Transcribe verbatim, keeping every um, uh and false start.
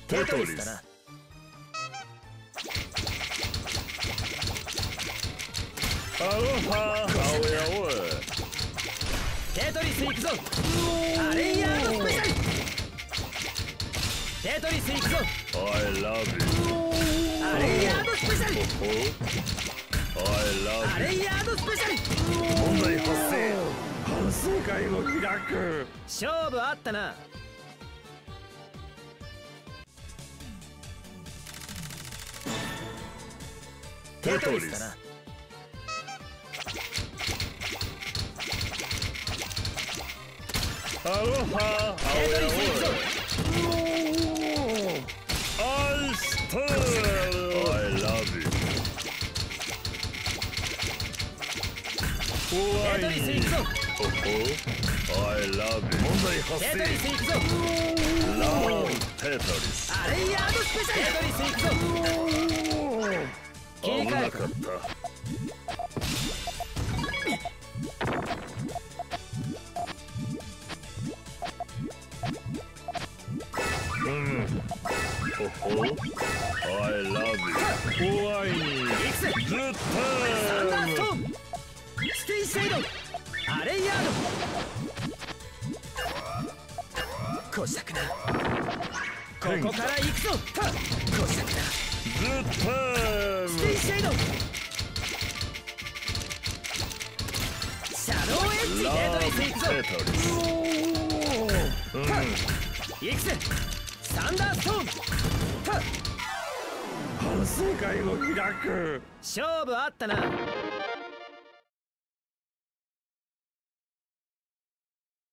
テトリスだな。アロハ青やおい。テトリス行くぞ。アレイヤードスペシャル。テトリス行くぞ。I love you。アレイヤードスペシャル。I love you。アレイヤードスペシャル。問題発生。反省会を開く。勝負あったな。テトリスだな。アロハ青やおい。愛してる。I love you。テトリス行くぞ。I love you。問題発生。テトリス行くぞ。Loveテトリス。アレイヤードスペシャル。テトリス行くぞ。切り替えかった。うん。ほほ。I love you。怖い。いくぜ。ずっと。サンダーストーン。ステイシェイド。アレイヤード。こしたくな。ここから行くぞ。こしたくな。ずっと。ステイシェイド。シャドウエッジ。テトリス行くぞ。うん。行くぜ。サンダーストーン。反省会を開く。勝負あったな。